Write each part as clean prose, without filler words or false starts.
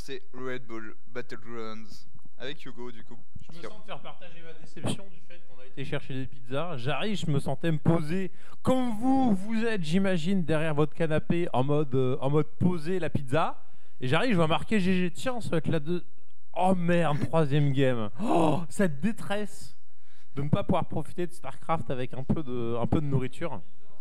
ces Red Bull Battlegrounds. Avec Hugo, du coup. Je me sens de faire partager ma déception du fait qu'on a été chercher des pizzas. J'arrive, je me sentais me poser comme vous êtes, j'imagine, derrière votre canapé en mode poser la pizza. Et j'arrive, je vois marquer GG. Tiens, ça va être la deux. Oh merde, troisième game. Oh, cette détresse de ne pas pouvoir profiter de StarCraft avec un peu de nourriture.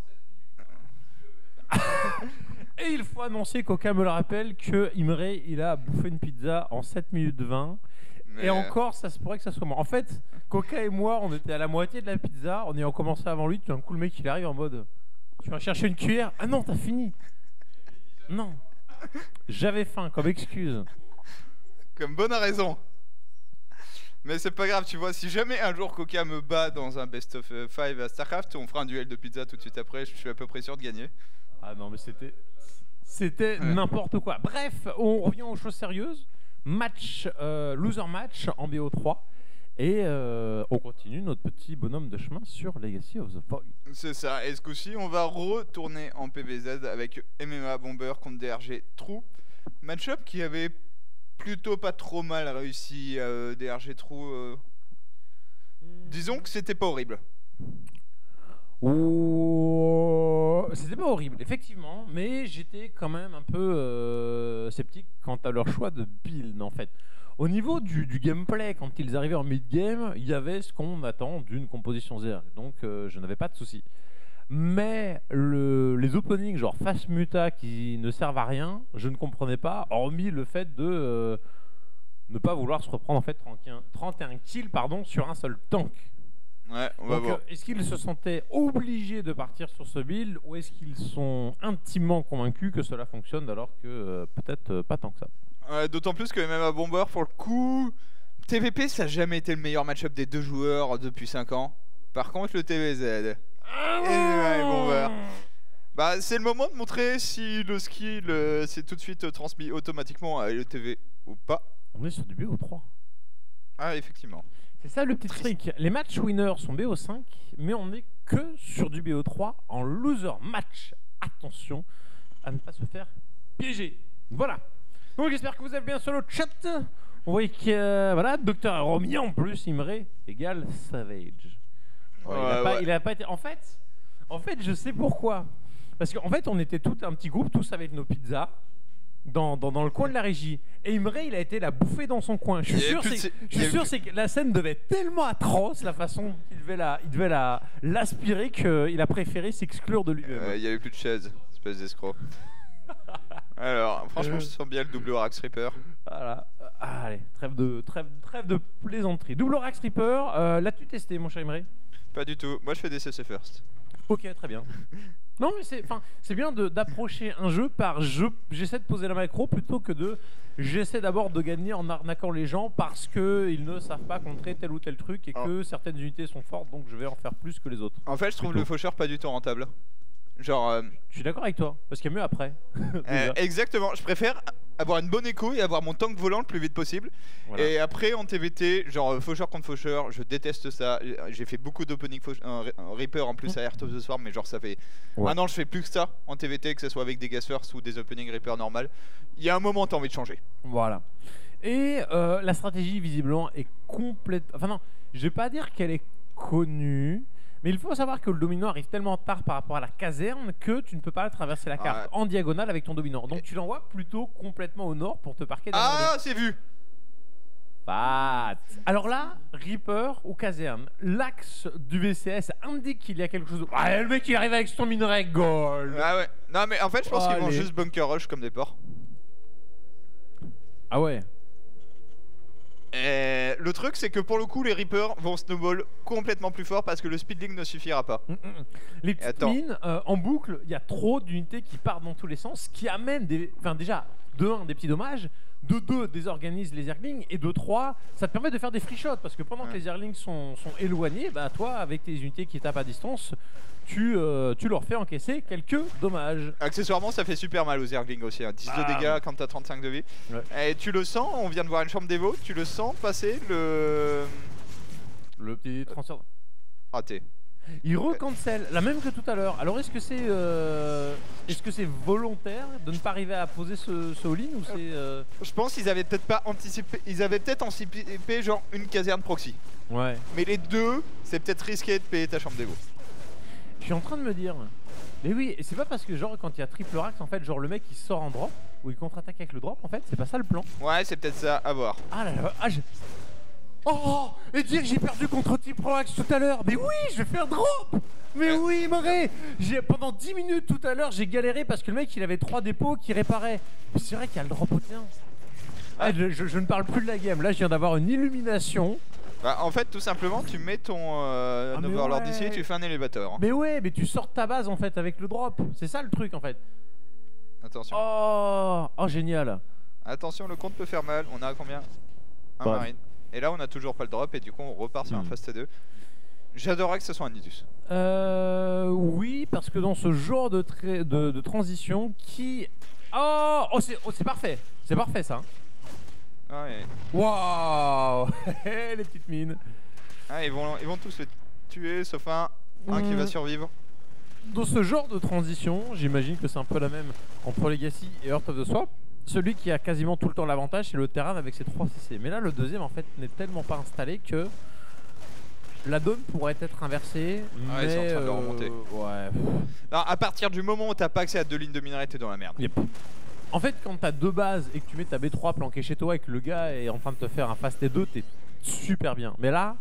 Et il faut annoncer, Coca me le rappelle, que Imre, il a bouffé une pizza en 7 minutes 20. Et encore, ça se pourrait que ça soit moi. En fait, Coca et moi, on était à la moitié de la pizza. On ayant commencé avant lui. Tout d'un coup, le mec, il arrive en mode: tu vas chercher une cuillère? Ah non, t'as fini. Non. J'avais faim, comme excuse. Comme bonne raison. Mais c'est pas grave, tu vois, si jamais un jour Coca me bat dans un best of 5 à StarCraft, on fera un duel de pizza tout de suite après, je suis à peu près sûr de gagner. Ah non, mais c'était n'importe quoi. Bref, on revient aux choses sérieuses. Match, loser match en BO3. Et on continue notre petit bonhomme de chemin sur Legacy of the Void. C'est ça, et ce coup-ci, on va retourner en PVZ avec MMA Bomber contre DRG True. Match-up qui avait plutôt pas trop mal réussi, DRG True. Disons que c'était pas horrible. C'était pas horrible, effectivement, mais j'étais quand même un peu sceptique quant à leur choix de build, en fait. Au niveau du gameplay, quand ils arrivaient en mid-game, il y avait ce qu'on attend d'une composition Zerg, donc je n'avais pas de soucis. Mais les openings genre Fast Muta qui ne servent à rien, je ne comprenais pas, hormis le fait de ne pas vouloir se reprendre en fait 31 kills sur un seul tank. Ouais, on va voir. Est-ce qu'ils se sentaient obligés de partir sur ce build ou est-ce qu'ils sont intimement convaincus que cela fonctionne alors que peut-être pas tant que ça? Ouais, d'autant plus que MMA Bomber, pour le coup, TVP ça n'a jamais été le meilleur match-up des deux joueurs depuis 5 ans. Par contre, le TVZ. MMA Bomber. Bah, c'est le moment de montrer si le skill s'est tout de suite transmis automatiquement à LETV ou pas. On est sur du BO3. Ah, effectivement. C'est ça le petit trick. Les match winners sont BO5, mais on n'est que sur du BO3 en loser match. Attention à ne pas se faire piéger. Voilà. Donc j'espère que vous êtes bien sur le chat. On voit que voilà, Docteur Romy en plus, Imre égale Savage. Ouais, il a pas été. En fait, je sais pourquoi. Parce qu'en fait, on était tout un petit groupe, tous avec nos pizzas. Dans le coin de la régie. Et Imre, il a été la bouffer dans son coin. Je suis sûr c'est que la scène devait être tellement atroce, la façon qu'il devait l'aspirer, qu'il a préféré s'exclure de lui-même. Il n'y avait plus de chaise, espèce d'escroc. Alors, franchement, je sens bien le double Orax Reaper. Voilà. Allez, trêve de plaisanterie. Double Orax Reaper, l'as-tu testé, mon cher Imre? Pas du tout. Moi, je fais des CC first. Ok, très bien. Non, mais c'est bien d'approcher un jeu par j'essaie de poser la macro plutôt que j'essaie d'abord de gagner en arnaquant les gens parce qu'ils ne savent pas contrer tel ou tel truc et que certaines unités sont fortes, donc je vais en faire plus que les autres. En fait, je trouve le faucheur pas du tout rentable. Genre. Je suis d'accord avec toi, parce qu'il y a mieux après. Exactement, je préfère avoir une bonne écho et avoir mon tank volant le plus vite possible. Voilà. Et après en TVT, genre faucheur contre faucheur, je déteste ça. J'ai fait beaucoup d'opening Reaper en plus à Heart of the Swarm, mais genre ça fait un an je fais plus que ça en TVT, que ce soit avec des gas first ou des opening Reaper normal. Il y a un moment t'as envie de changer. Voilà. Et la stratégie visiblement est complète. Enfin non, je vais pas dire qu'elle est connue. Mais il faut savoir que le dominant arrive tellement tard par rapport à la caserne que tu ne peux pas traverser la carte en diagonale avec ton dominant. Donc tu l'envoies plutôt complètement au nord pour te parquer dans c'est vu. Fat. Alors là, Reaper ou caserne, l'axe du VCS indique qu'il y a quelque chose. Le mec il arrive avec son minerai gold. Ah ouais. Non mais en fait je pense qu'ils vont juste bunker rush comme des porcs. Ah ouais. Le truc c'est que pour le coup les Reapers vont snowball complètement plus fort parce que le speedlink ne suffira pas. Les petites mines en boucle, il y a trop d'unités qui partent dans tous les sens, qui amènent déjà de 1 des petits dommages, de 2 désorganise les Zerglings et de 3 ça te permet de faire des free shots parce que pendant que les Zerglings sont éloignés, bah toi avec tes unités qui tapent à distance tu leur fais encaisser quelques dommages. Accessoirement ça fait super mal aux Zerglings aussi, 10 de dégâts quand t'as 35 de vie. Et tu le sens, on vient de voir une chambre d'évo, tu le sens passer le petit transfert. Raté. Il recancel, la même que tout à l'heure. Alors est-ce que c'est volontaire de ne pas arriver à poser ce all-in ou c'est Je pense qu'ils avaient peut-être pas anticipé. Ils avaient peut-être anticipé genre une caserne proxy. Ouais. Mais les deux, c'est peut-être risqué de payer ta chambre d'égo. Je suis en train de me dire. Mais oui, et c'est pas parce que genre quand il y a triple rax en fait, genre le mec il sort en drop ou il contre-attaque avec le drop en fait, c'est pas ça le plan. Ouais, c'est peut-être ça, à voir. Ah là là, oh, et dire que j'ai perdu contre triple rax tout à l'heure. Mais oui, je vais faire drop. Mais oui, Moré. Pendant 10 minutes tout à l'heure, j'ai galéré parce que le mec il avait 3 dépôts qui réparaient. Mais c'est vrai qu'il y a le drop au tien. Ah, je ne parle plus de la game, là je viens d'avoir une illumination. Bah, en fait, tout simplement, tu mets ton Overlord ici et tu fais un élévateur. Mais ouais, mais tu sors ta base en fait avec le drop. C'est ça le truc en fait. Attention. Oh, génial. Attention, le compte peut faire mal. On a combien? Un marine. Et là, on a toujours pas le drop et du coup, on repart sur un fast 2. J'adorerais que ce soit un Nidus. Oui, parce que dans ce genre de transition qui... Oh, c'est parfait. C'est parfait ça. Ouais. Waouh. Les petites mines. Ah, ils vont tous les tuer, sauf un qui va survivre. Dans ce genre de transition, j'imagine que c'est un peu la même entre Legacy et Heart of the Swamp. Celui qui a quasiment tout le temps l'avantage, c'est le Terran avec ses 3 CC. Mais là, le deuxième, en fait, n'est tellement pas installé que la donne pourrait être inversée. Ouais, mais ils sont en train de le remonter. Ouais. Non, à partir du moment où t'as pas accès à 2 lignes de minerai, t'es dans la merde. Yep. En fait, quand t'as 2 bases et que tu mets ta B3 planquée chez toi et que le gars est en train de te faire un fast T2, t'es super bien. Mais là,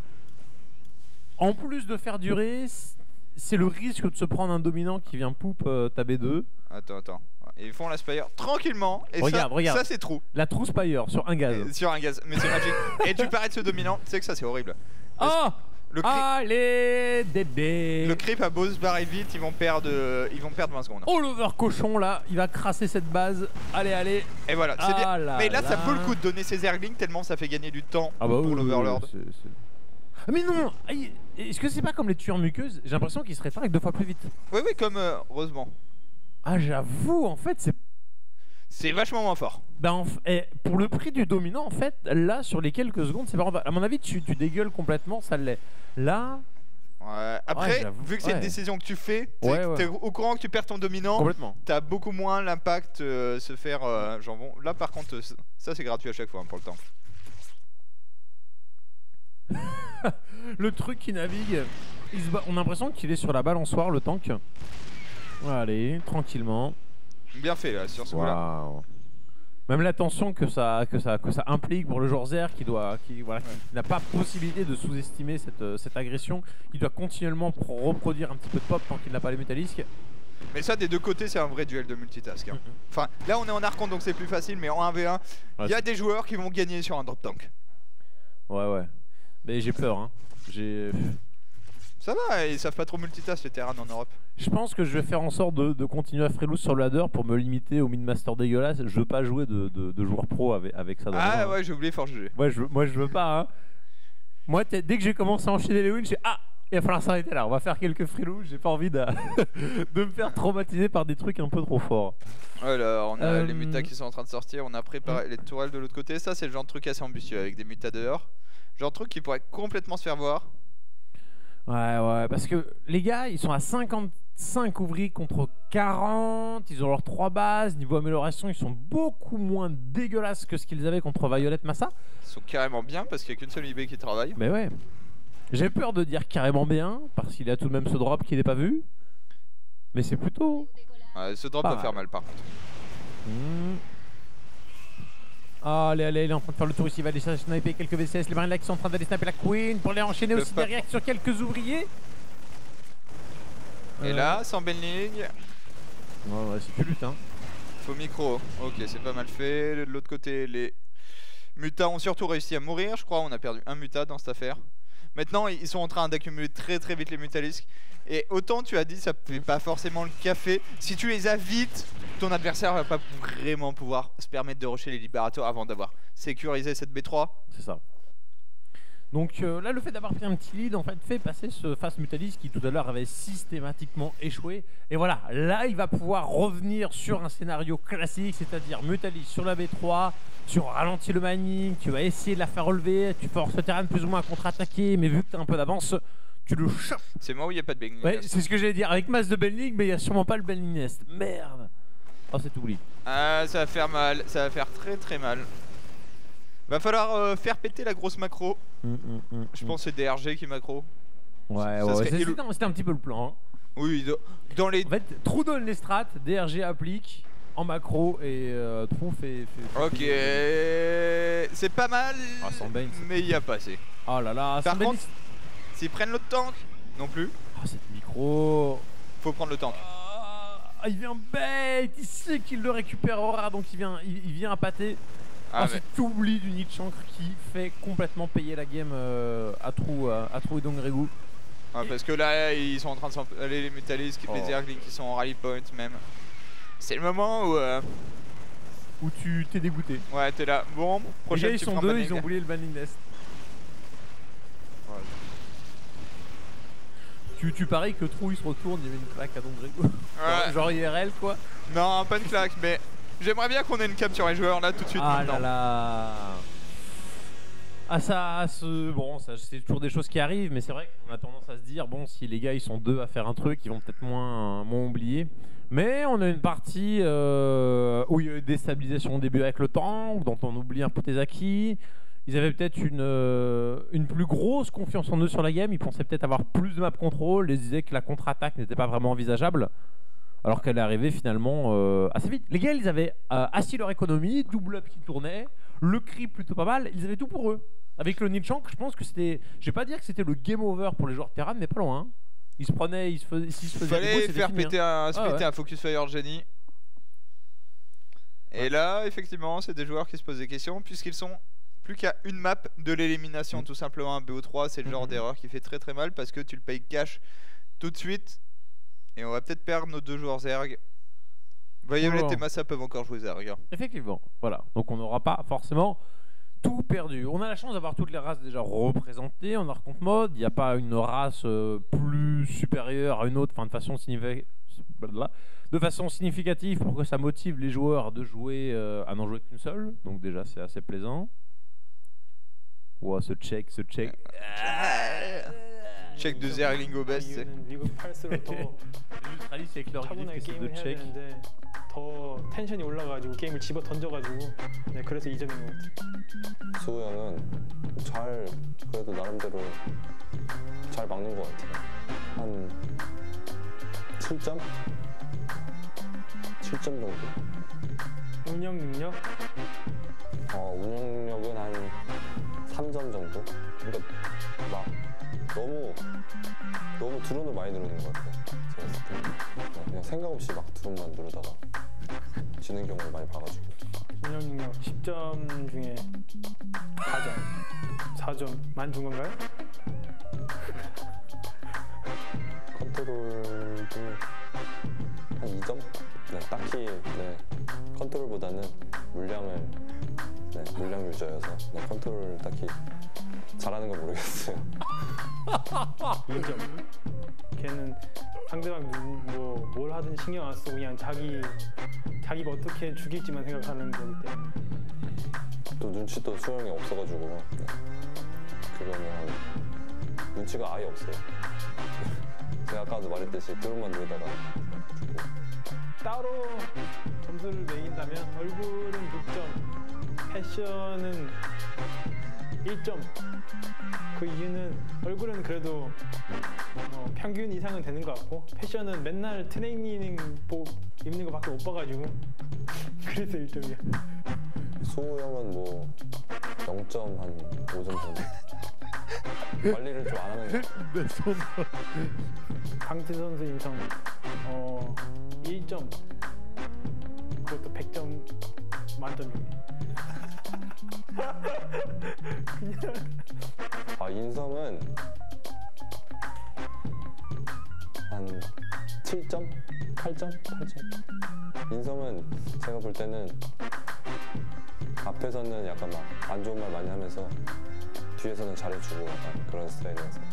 en plus de faire durer, c'est le risque de se prendre un dominant qui vient poupe ta B2. Attends. Et ils font la Spire tranquillement. Et regarde. Ça c'est trou. La true Spire sur un gaz. Sur un gaz, mais c'est magique. Et tu parais de ce dominant, tu sais que ça c'est horrible. Oh, le allez, bébé. Le creep a beau se barrer vite, ils vont perdre 20 secondes. Oh, l'over cochon là, il va crasser cette base. Allez. Et voilà, c'est bien. Mais là, ça vaut le coup de donner ses Zerglings tellement ça fait gagner du temps pour l'Overlord. Mais non, est-ce que c'est pas comme les tueurs muqueuses? J'ai l'impression qu'ils se rétractent 2 fois plus vite. Oui, comme heureusement. Ah, j'avoue, en fait, c'est vachement moins fort. Ben, pour le prix du dominant, en fait, là, sur les quelques secondes, c'est pas rentable. À mon avis, tu dégueules complètement, ça l'est. Là... Ouais. Après, vu que c'est une décision que tu fais, t'es au courant que tu perds ton dominant, complètement. T'as beaucoup moins l'impact se faire genre bon. Là, par contre, ça c'est gratuit à chaque fois pour le temps. Le truc qui navigue, on a l'impression qu'il est sur la balançoire, le tank. Allez, tranquillement. Bien fait là sur ce coup-là. Même la tension que ça implique pour le joueur Zer qui n'a pas possibilité de sous-estimer cette agression, qui doit continuellement reproduire un petit peu de pop tant qu'il n'a pas les métallisques. Mais ça des deux côtés c'est un vrai duel de multitask. Hein. Enfin là on est en archon donc c'est plus facile, mais en 1v1 il y a des joueurs qui vont gagner sur un drop tank. Ouais. Mais j'ai peur hein. Ça va, ils savent pas trop multitask les Terran en Europe. Je pense que je vais faire en sorte de continuer à freelose sur le ladder pour me limiter au mid-master dégueulasse. Je veux pas jouer de joueur pro avec ça. Ah ouais, j'ai oublié Forge G. Ouais, moi je veux pas. Hein. Moi, dès que j'ai commencé à enchaîner les wins, j'ai il va falloir s'arrêter là. On va faire quelques freelose. J'ai pas envie de me faire traumatiser par des trucs un peu trop forts. Voilà, on a les mutas qui sont en train de sortir. On a préparé les tourelles de l'autre côté. Ça, c'est le genre de truc assez ambitieux avec des mutas dehors. Genre de truc qui pourrait complètement se faire voir. Ouais, parce que les gars, ils sont à 55 ouvriers contre 40. Ils ont leurs 3 bases. Niveau amélioration, ils sont beaucoup moins dégueulasses que ce qu'ils avaient contre Violet Massa. Ils sont carrément bien parce qu'il n'y a qu'une seule IB qui travaille. Mais ouais. J'ai peur de dire carrément bien parce qu'il a tout de même ce drop qui n'est pas vu. Mais c'est plutôt... Ouais, ce drop va faire mal par contre. Allez, il est en train de faire le tour ici, il va aller sniper quelques VCS, les marines là qui sont en train d'aller sniper la Queen pour les enchaîner aussi derrière sur quelques ouvriers. Et là, sans Benling. Ouais, c'est plus lutte hein. Faux micro, ok c'est pas mal fait. De l'autre côté, les mutas ont surtout réussi à mourir, je crois, on a perdu un muta dans cette affaire. Maintenant, ils sont en train d'accumuler très vite les mutalisques. Et autant tu as dit, ça fait pas forcément le café. Si tu les as vite, ton adversaire va pas vraiment pouvoir se permettre de rusher les libérateurs avant d'avoir sécurisé cette B3. C'est ça. Donc là, le fait d'avoir pris un petit lead, en fait passer ce face mutaliste qui tout à l'heure avait systématiquement échoué. Et voilà, là, il va pouvoir revenir sur un scénario classique, c'est-à-dire mutaliste sur la B3, tu ralentis le mining, tu vas essayer de la faire relever, tu forces le terrain plus ou moins à contre-attaquer, mais vu que tu as un peu d'avance, tu le chopes. C'est moi où il n'y a pas de Benning Ouais, Nest. c'est ce que j'allais dire, avec masse de Benning, mais il n'y a sûrement pas le Benning Nest. Merde. Oh, c'est oublié. Ah, ça va faire mal, ça va faire très très mal. Va falloir faire péter la grosse macro. Je pense que c'est DRG qui macro. Ouais, Ça ouais, serait c'était un petit peu le plan. Hein. Oui, dans les... En fait, Trou donne les strats, DRG applique en macro et Trou fait Ok, c'est pas mal, Ah, sans Bane, mais il y a pas assez. Oh là là, Par sans Bane, contre, s'ils prennent l'autre tank, non plus, oh, cette micro. faut prendre le tank. Ah, il vient bait, il sait qu'il le récupérera, donc il vient appâter. Ah, Oh, cet oubli du Nichankre qui fait complètement payer la game à Trou et Dongregu. Ah, parce que là, ils sont en train de s'en aller, les Métallistes, les Zerglings qui sont en rally point même. C'est le moment où tu t'es dégoûté. Ouais, t'es là. Bon, prochain. Les gars, ils sont deux, ils ont oublié le Banning Nest. Ouais. Tu paries que Trou il se retourne, il y avait une claque à Dongregu. Ouais. Genre IRL quoi. Non, pas une claque, mais j'aimerais bien qu'on ait une cam sur les joueurs là tout de suite. Ah maintenant. là là. Ah ça, bon, ça c'est toujours des choses qui arrivent, mais c'est vrai qu'on a tendance à se dire, bon, si les gars ils sont deux à faire un truc, ils vont peut-être moins oublier. Mais on a une partie où il y a eu des stabilisations au début avec le tank, dont on oublie un peu tes acquis. Ils avaient peut-être une plus grosse confiance en eux sur la game, ils pensaient peut-être avoir plus de map control, ils disaient que la contre-attaque n'était pas vraiment envisageable. Alors qu'elle est arrivée finalement assez vite. Les gars, ils avaient assis leur économie, double up qui tournait, le creep plutôt pas mal, ils avaient tout pour eux. Avec le Nichankre, je pense que c'était... Je vais pas dire que c'était le game over pour les joueurs de Terran, mais pas loin. Hein. Ils se prenaient, s'ils se faisaient fallait des faire fini, péter, hein. un Focus Fire Genie. Et là, effectivement, c'est des joueurs qui se posent des questions, puisqu'ils sont plus qu'à une map de l'élimination, tout simplement. Un BO3, c'est le genre d'erreur qui fait très très mal, parce que tu le payes cash tout de suite. Et on va peut-être perdre nos deux joueurs Zerg. Violet et Massa peuvent encore jouer Zerg. Hein. Effectivement, voilà. Donc on n'aura pas forcément tout perdu. On a la chance d'avoir toutes les races déjà représentées en Archon mode. Il n'y a pas une race plus supérieure à une autre, enfin de façon significative pour que ça motive les joueurs de jouer à n'en jouer qu'une seule. Donc déjà c'est assez plaisant. Wow, ce check. Check de Zergling au best. l'Australie c'est avec leur griffe qui de check. 더 텐션이 올라가지고 게임을 집어 던져가지고 네, 그래서 2점인 것 같아요. 수호 형은 그래도 나름대로 잘 막는 것 같아요. 한 7점? 7점 정도? 운영 능력? 운영력은 한 3점 정도? 그러니까 막 너무 드론을 많이 누르는 것 같아요. 제가 봤을 때 그냥 생각 없이 막 드론만 누르다가 지는 경우를 많이 봐가지고. 운영 능력 10점 중에 4점 4점 많이 준 건가요? 컨트롤도 한 2점? 네, 딱히 컨트롤보다는 물량 유저여서 컨트롤 딱히 잘하는 건 모르겠어요. 2점. 걔는 상대방 뭘 하든 신경 안 쓰고 그냥 자기가 어떻게 죽일지만 생각하는 거기 때문에. 또 눈치도 수영이 없어가지고 그거는 눈치가 아예 없어요. 제가 아까도 말했듯이 드론만 누르다가 죽고. 따로 점수를 매긴다면 얼굴은 6점, 패션은 1점. 그 이유는 얼굴은 그래도 평균 이상은 되는 것 같고 패션은 맨날 트레이닝복 입는 거밖에 못 봐가지고 그래서 1점이야. 수호 형은 0점 한 5점 정도. 관리를 좀 안 하는 것 같아요. 강지 선수 인성 1점. 그것도 100점 만점이에요. 인성은 한 7점? 8점? 인성은 제가 볼 때는 앞에서는 약간 막 안 좋은 말 많이 하면서 뒤에서는 잘해주고 약간 그런 스타일이어서.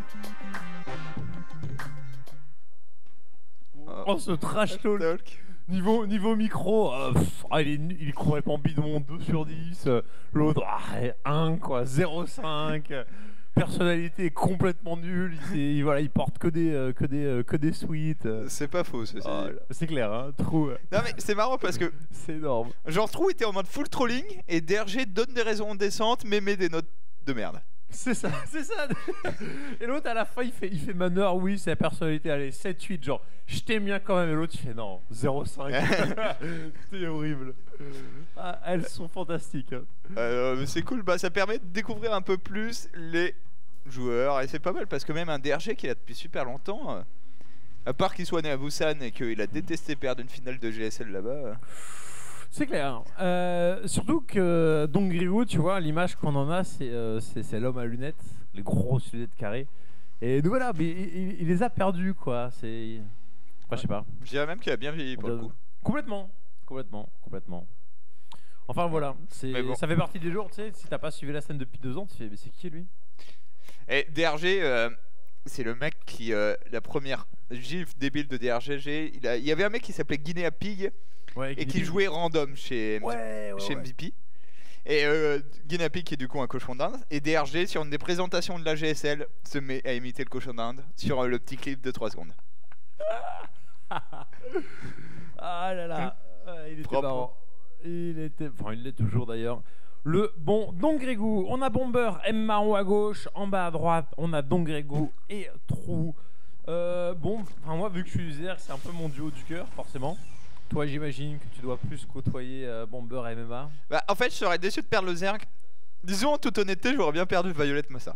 Oh ce trash talk. Niveau micro, il est complètement bidon, 2 sur 10. L'autre, 1 quoi, 0,5. personnalité complètement nulle. Voilà, il porte que des suites. C'est pas faux, ceci. Oh, c'est clair, hein, Trou. Non mais c'est marrant parce que C'est énorme. genre Trou était en mode full trolling et DRG donne des raisons décentes mais met des notes de merde. C'est ça, c'est ça. Et l'autre à la fin il fait Manor, oui c'est la personnalité, allez 7-8 genre je t'aime bien quand même, et l'autre il fait non 0,5. C'est horrible. Ah, elles sont fantastiques. Mais c'est cool, bah ça permet de découvrir un peu plus les joueurs et c'est pas mal parce que même un DRG qui est là depuis super longtemps, à part qu'il soit né à Busan et qu'il a détesté perdre une finale de GSL là-bas. C'est clair. Surtout que Dongrigo, tu vois, l'image qu'on en a, c'est l'homme à lunettes, les grosses lunettes carrées. Et donc voilà, mais il les a perdus, quoi. C'est. Enfin, je sais pas. Je dirais même qu'il a bien vieilli pour le coup. Complètement. Enfin voilà, bon. Ça fait partie des jours, tu sais, si t'as pas suivi la scène depuis 2 ans, tu fais, mais c'est qui lui? Et DRG, c'est le mec qui, la première gif débile de DRG, il y avait un mec qui s'appelait Guinea Pig. Ouais, Et qui jouait random chez MVP. Et Guinea Pig qui est du coup un cochon d'Inde. Et DRG sur une des présentations de la GSL se met à imiter le cochon d'Inde sur le petit clip de 3 secondes. Ah là là, il était Propre. marrant. Il l'est toujours d'ailleurs. Le bon Dongrigo, on a Bomber, M marron à gauche, en bas à droite, on a Dongrigo et Trou. Moi vu que je suis user, c'est un peu mon duo du cœur forcément. Toi, j'imagine que tu dois plus côtoyer Bomber et MMA. Bah, en fait, je serais déçu de perdre le Zerg. Disons en toute honnêteté, j'aurais bien perdu Violet Massa.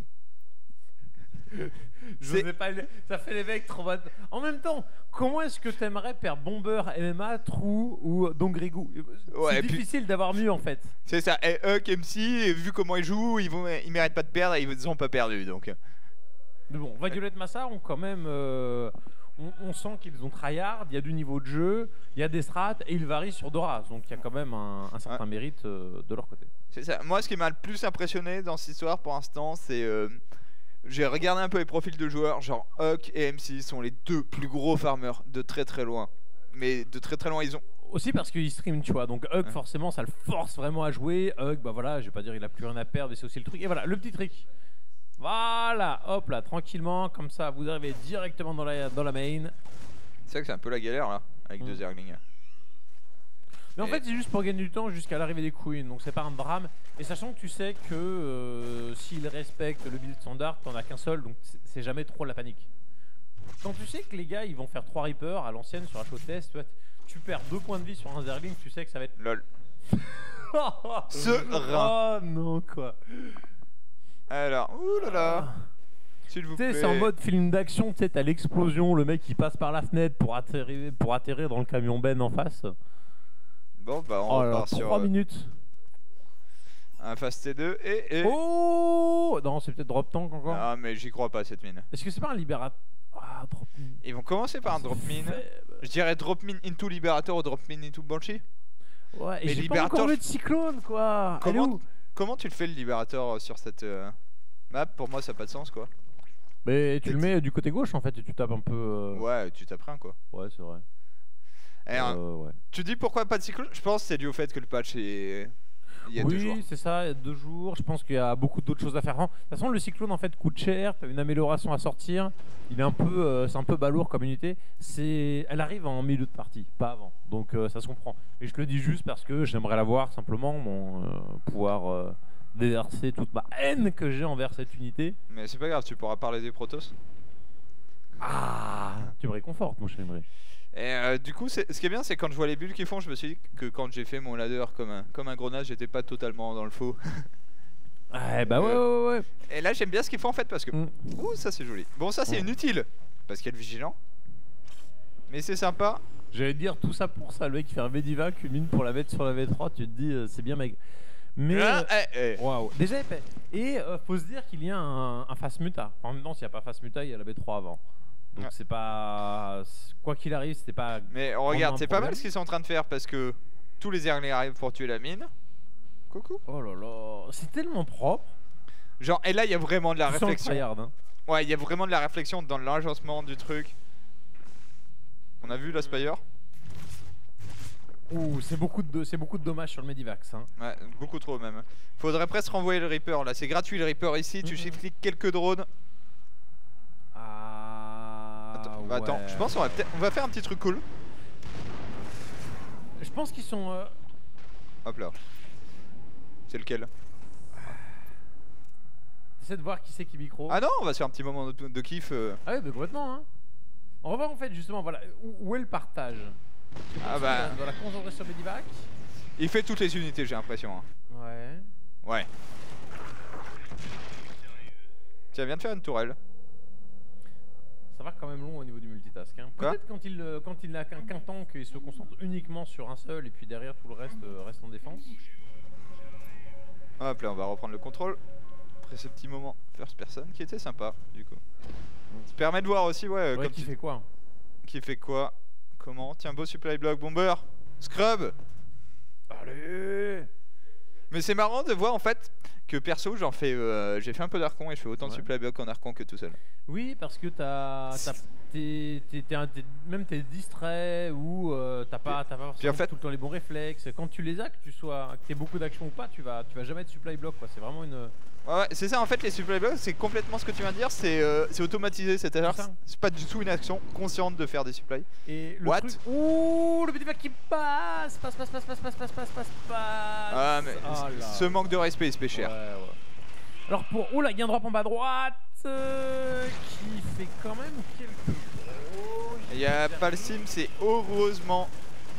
Ça fait les mecs trop bad. En même temps, comment est-ce que t'aimerais perdre Bomber, MMA, Trou ou Dongrigo? C'est difficile d'avoir mieux en fait. C'est ça. Et Huck, MC, et vu comment ils jouent, ils méritent pas de perdre et ils ont pas perdu. Donc. Mais bon, Violet Massa ont quand même. On sent qu'ils ont tryhard, il y a du niveau de jeu, il y a des strats et ils varient sur Doras. Donc il y a quand même un certain mérite de leur côté. C'est ça. Moi, ce qui m'a le plus impressionné dans cette histoire pour l'instant, c'est. J'ai regardé un peu les profils de joueurs. Genre, Huck et MC sont les 2 plus gros farmers de très très loin. Mais de très très loin, ils ont. Aussi parce qu'ils streament, tu vois. Donc Huck, forcément, ça le force vraiment à jouer. Huck, bah voilà, je vais pas dire il a plus rien à perdre, mais c'est aussi le truc. Et voilà, le petit trick. Voilà, hop là, tranquillement, comme ça, vous arrivez directement dans la main. C'est vrai que c'est un peu la galère là, avec 2 Zerglings. Mais en fait, c'est juste pour gagner du temps jusqu'à l'arrivée des queens, donc c'est pas un drame. Et sachant que tu sais que s'ils respectent le build standard, t'en as qu'un seul, donc c'est jamais trop la panique. Quand tu sais que les gars ils vont faire 3 Reapers à l'ancienne sur HOTS, tu perds 2 points de vie sur un Zergling, tu sais que ça va être. LOL. Oh non, quoi. Alors, oulala. S'il vous plaît. C'est en mode film d'action, tu sais, t'as l'explosion, le mec qui passe par la fenêtre pour atterrir dans le camion Ben en face. Bon, bah on repart sur 3 minutes. Un fast T2 et. Oh non, c'est peut-être drop tank encore. Ah, mais j'y crois pas cette mine. Est-ce que c'est pas un libérateur? Ah, drop mine. Ils vont commencer par un drop mine. Je dirais drop mine into libérateur ou drop mine into banshee. Ouais, et mais j'ai pas encore vu de cyclone quoi. Comment tu le fais le libérateur sur cette map? Pour moi ça n'a pas de sens quoi. Mais tu le mets du côté gauche en fait et tu tapes un peu. Ouais, tu tapes rien quoi. Ouais, c'est vrai. Ouais. Tu dis pourquoi pas de cyclone? Je pense que c'est dû au fait que le patch est. Il y a 2 jours. Oui, c'est ça, il y a 2 jours. Je pense qu'il y a beaucoup d'autres choses à faire. De toute façon, le cyclone en fait coûte cher. T'as une amélioration à sortir. Il est un peu, c'est un peu balourd comme unité. Elle arrive en milieu de partie, pas avant. Donc ça se comprend. Et je le dis juste parce que j'aimerais la voir simplement, pouvoir déverser toute ma haine que j'ai envers cette unité. Mais c'est pas grave, tu pourras parler des Protoss. Ah, tu me réconfortes, mon cher Imri. Et du coup, ce qui est bien, c'est quand je vois les bulles qu'ils font, je me suis dit que quand j'ai fait mon ladder comme un grenade, j'étais pas totalement dans le faux. Ouais, bah ouais. Et là, j'aime bien ce qu'ils font en fait parce que. Ouh, ça c'est joli. Bon, ça c'est inutile parce qu'il y a le vigilant. Mais c'est sympa. J'allais te dire tout ça pour ça, le mec qui fait un Medivac, une mine pour la mettre sur la V3, tu te dis c'est bien mec. Mais waouh, déjà épais. Et faut se dire qu'il y a un fast muta. En même temps, s'il n'y a pas fast muta, il y a la V3 avant. Donc c'est pas. Quoi qu'il arrive, c'était pas. Mais regarde, c'est pas mal ce qu'ils sont en train de faire parce que tous les Zerglings arrivent pour tuer la mine. Coucou. Oh là là, c'est tellement propre. Genre, et là, il y a vraiment de la réflexion. Tryhard, hein. Ouais, il y a vraiment de la réflexion dans l'agencement du truc. On a vu la Spire. Ouh, c'est beaucoup de dommages sur le Medivac. Hein. Ouais, beaucoup trop même. Faudrait presque renvoyer le Reaper là, c'est gratuit le Reaper ici, tu shift-click quelques drones. Attends, je pense qu'on va faire un petit truc cool. Je pense qu'ils sont... Hop là. C'est lequel? J'essaie de voir qui c'est qui micro. Ah non, on va se faire un petit moment de kiff. Ah oui, mais complètement hein. On va voir en fait justement, voilà, où est le partage. Ah bah... Dans la concentrer sur Medivac. Il fait toutes les unités j'ai l'impression. Hein. Ouais. Ouais. Tiens, viens de faire une tourelle. Ça va quand même long au niveau du multitask. Hein. Peut-être quand il n'a qu'un tank, il se concentre uniquement sur un seul et puis derrière tout le reste reste en défense. Hop là, on va reprendre le contrôle. Après ce petit moment first person qui était sympa du coup. Ça permet de voir aussi, ouais. Ouais, qui fait quoi? Qui fait quoi? Comment? Tiens, beau supply block, bomber, scrub. Allez. Mais c'est marrant de voir en fait que perso j'ai fait un peu d'Archon et je fais autant de supply block en Archon que tout seul. Oui, parce que même t'es distrait ou t'as pas forcément en fait, tout le temps les bons réflexes. Quand tu les as, que t'aies beaucoup d'action ou pas, tu vas jamais être supply block quoi. C'est vraiment une... Ouais, c'est ça en fait les supply blocks, c'est complètement ce que tu viens de dire, c'est automatisé, c'est-à-dire c'est pas du tout une action consciente de faire des supplies. Et le truc... Ouh, le petit bac qui passe. Ah mais ce manque de respect il se paie cher. Ouais. Alors pour... Oula, il y a un drop en bas à droite qui fait quand même quelques... Il y a pas le sim, c'est heureusement...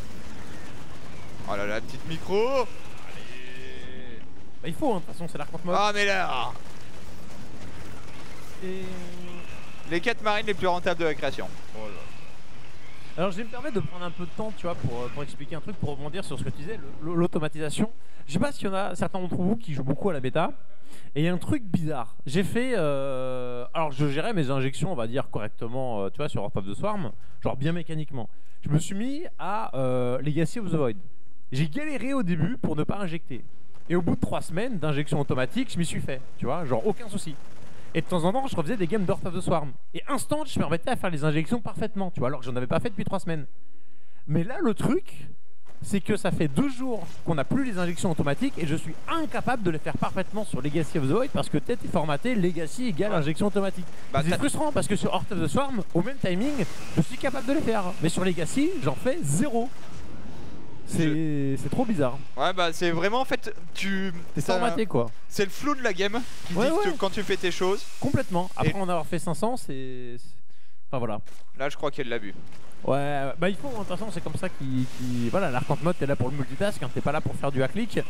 Oh là là, petite micro. Bah il faut, hein, de toute façon c'est l'arc mode. Ah mais là Et... Les 4 marines les plus rentables de la création. Oh là. Alors je vais me permettre de prendre un peu de temps, tu vois, pour expliquer un truc, pour rebondir sur ce que tu disais, l'automatisation. Je sais pas s'il y en a certains d'entre vous qui jouent beaucoup à la bêta. Et il y a un truc bizarre. J'ai fait... alors je gérais mes injections, on va dire, correctement, tu vois, sur Heart of the Swarm, genre bien mécaniquement. Je me suis mis à Legacy of the Void. J'ai galéré au début pour ne pas injecter. Et au bout de 3 semaines d'injection automatique, je m'y suis fait, tu vois, genre aucun souci. Et de temps en temps, je refaisais des games d'Heart of the Swarm. Et instant, je me remettais à faire les injections parfaitement, tu vois, alors que j'en avais pas fait depuis 3 semaines. Mais là, le truc, c'est que ça fait 2 jours qu'on n'a plus les injections automatiques et je suis incapable de les faire parfaitement sur Legacy of the Void parce que tête est formaté Legacy égale injection automatique. Bah, c'est frustrant parce que sur Heart of the Swarm, au même timing, je suis capable de les faire. Mais sur Legacy, j'en fais 0. C'est trop bizarre. Ouais bah c'est vraiment en fait t'es formaté quoi. C'est le flow de la game qui dicte quand tu fais tes choses. Complètement. Après en avoir fait 500 c'est... Enfin voilà. Là je crois qu'il y a de l'abus. Ouais bah il faut, de toute façon c'est comme ça voilà, l'arc mode t'es là pour le multitask, hein, t'es pas là pour faire du hack-click.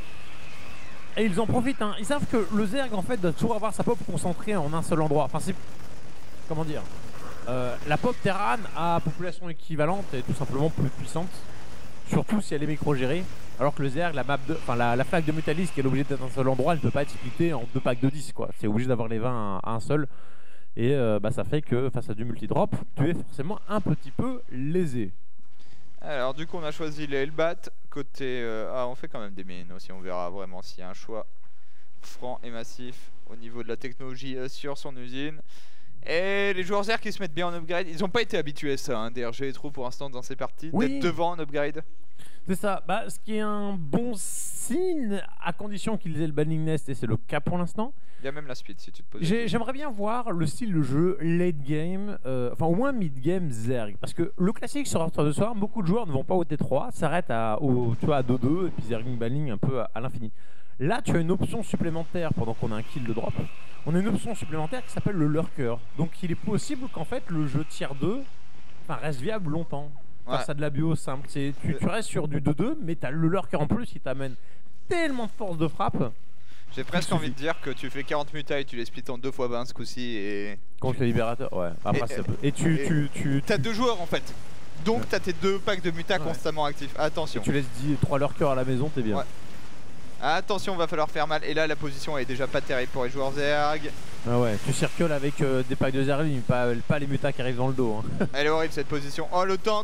Et ils en profitent, hein. Ils savent que le Zerg en fait doit toujours avoir sa pop concentrée en un seul endroit. Enfin c'est... Comment dire, la pop Terran à population équivalente est tout simplement plus puissante. Surtout si elle est micro-gérée, alors que le Zerg, la flaque de Mutalis qui est obligée d'être un seul endroit, elle ne peut pas être splittée en 2 packs de 10 quoi. C'est obligé d'avoir les 20 à un seul. Et ça fait que face à du multi-drop, tu es forcément un petit peu lésé. Alors du coup on a choisi les Hellbat, côté... on fait quand même des mines aussi, on verra vraiment s'il y a un choix franc et massif au niveau de la technologie sur son usine. Et les joueurs Zerg qui se mettent bien en upgrade, ils n'ont pas été habitués à ça, hein, DRG et trop pour l'instant dans ces parties, d'être devant en upgrade. C'est ça, bah, ce qui est un bon signe à condition qu'ils aient le banning nest et c'est le cas pour l'instant. Il y a même la speed si tu te poses. J'aimerais bien voir le style de jeu late game, enfin au moins mid game Zerg, parce que le classique sur Heart of the Swarm, beaucoup de joueurs ne vont pas au T3, s'arrêtent à 2-2 et puis Zerging banning un peu à l'infini. Là tu as une option supplémentaire pendant qu'on a un kill de drop. On a une option supplémentaire qui s'appelle le lurker. Donc il est possible qu'en fait le jeu tier 2 reste viable longtemps. Faire ça de la bio simple. Tu restes sur du 2-2 mais t'as le lurker en plus qui t'amène tellement de force de frappe. J'ai presque envie de dire que tu fais 40 mutas et tu les split en 2 x 20 ce coup-ci et... Contre le libérateur, ouais. Après, et t'as 2 joueurs en fait. Donc t'as tes 2 packs de mutas constamment actifs. Attention. Et tu laisses 3 lurkers à la maison, t'es bien. Ouais. Attention, va falloir faire mal. Et là, la position est déjà pas terrible pour les joueurs Zerg. Ah ouais, tu circules avec des packs de Zerg, pas les mutas qui arrivent dans le dos. Hein. Elle est horrible cette position. Oh, le tank.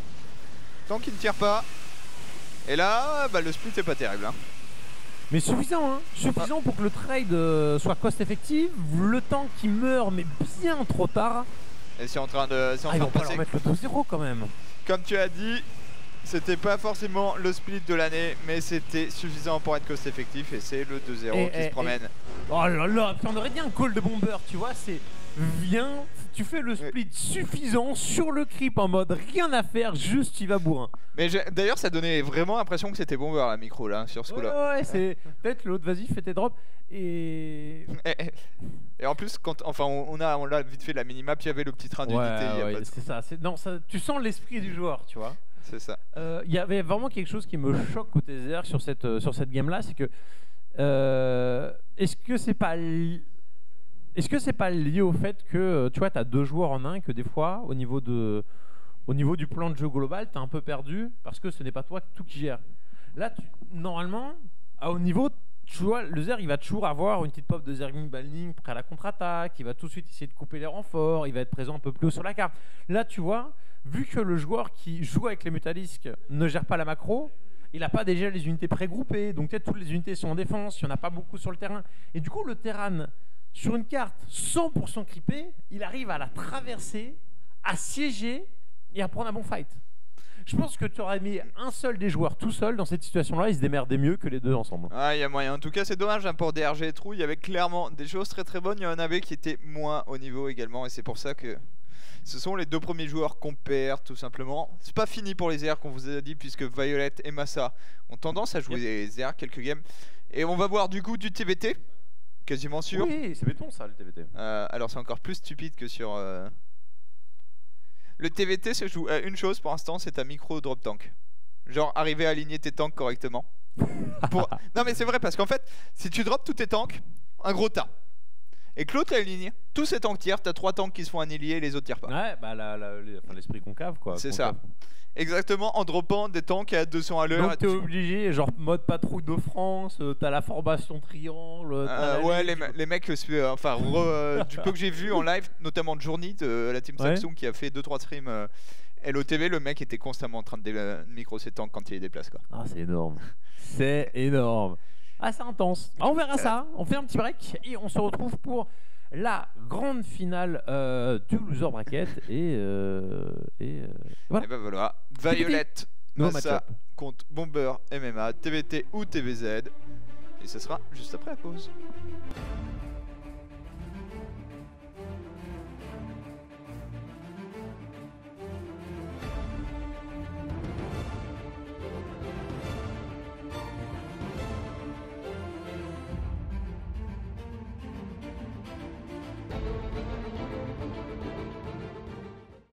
Tank qui ne tire pas. Et là, bah, le split est pas terrible. Hein. Mais suffisant, hein. Suffisant pour que le trade soit cost effectif. Le tank qui meurt, mais bien trop tard. Et c'est en train de ils vont pas leur mettre le 2-0 quand même. Comme tu as dit, C'était pas forcément le split de l'année, mais c'était suffisant pour être cost effectif et c'est le 2-0 qui se promène. Oh là là, on aurait dit un call de bomber, tu vois, c'est viens, tu fais le split suffisant sur le creep en mode rien à faire, juste tu vas bourrin. Mais d'ailleurs ça donnait vraiment l'impression que c'était bomber la micro là sur ce coup-là. Ouais, c'est peut-être l'autre, vas-y, fais tes drops et en plus quand on l'a vite fait la minimap, il y avait le petit train d'unité. C'est ça, tu sens l'esprit du joueur, tu vois. C'est ça. Il y avait vraiment quelque chose qui me choque côté ZR sur cette game là, c'est que est-ce que c'est pas lié au fait que tu vois, t'as deux joueurs en un, que des fois au niveau du plan de jeu global t'es un peu perdu parce que ce n'est pas toi tout qui gère. Là normalement à haut niveau, tu vois, le Zerg il va toujours avoir une petite pop de Zergling Balning prêt à la contre-attaque, il va tout de suite essayer de couper les renforts, il va être présent un peu plus haut sur la carte. Là tu vois, vu que le joueur qui joue avec les Mutalisques ne gère pas la macro, il n'a pas déjà les unités pré-groupées, donc peut-être toutes les unités sont en défense, il n'y en a pas beaucoup sur le terrain. Et du coup le Terran, sur une carte 100% creepée, il arrive à la traverser, à siéger et à prendre un bon fight. Je pense que tu aurais mis un seul des joueurs tout seul dans cette situation-là, ils se démerdaient mieux que les deux ensemble. Ah, il y a moyen. En tout cas, c'est dommage pour DRG et Trou. Il y avait clairement des choses très très bonnes. Il y en avait qui étaient moins au niveau également. Et c'est pour ça que ce sont les deux premiers joueurs qu'on perd tout simplement. C'est pas fini pour les ZR qu'on vous a dit, puisque Violet et Massa ont tendance à jouer les ZR quelques games. Et on va voir du coup du TVT, quasiment sûr. Oui, c'est béton ça le TVT. Alors c'est encore plus stupide que sur... Le TVT se joue à une chose pour l'instant, c'est un micro drop tank. Genre arriver à aligner tes tanks correctement. Non mais c'est vrai parce qu'en fait, si tu drops tous tes tanks, un gros tas. Et que l'autre aligne tous ces tanks tirent, t'as 3 tanks qui se font annihiler et les autres tirent pas. Ouais, bah l'esprit concave quoi. C'est ça. Exactement, en droppant des tanks à 200 à l'heure. Donc t'es obligé, genre mode patrouille de France, t'as la formation triangle. Ouais, les mecs, du peu que j'ai vu en live, notamment de Journey de la team Samsung qui a fait 2-3 streams LOTV, le mec était constamment en train de micro ses tanks quand il les déplace quoi. Ah, c'est énorme. C'est énorme. Ah, c'est intense. On verra ça, on fait un petit break et on se retrouve pour la grande finale du loser bracket et voilà. Et ben voilà, Violet Massa contre Bomber MMA, TVT ou TVZ. Et ce sera juste après la pause.